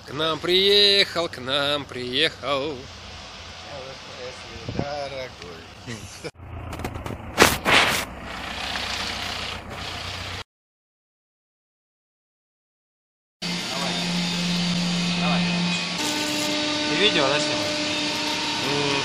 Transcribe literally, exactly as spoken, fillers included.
К нам приехал, к нам приехал. Дорогой. Давай. Ты видео, да, снимаешь?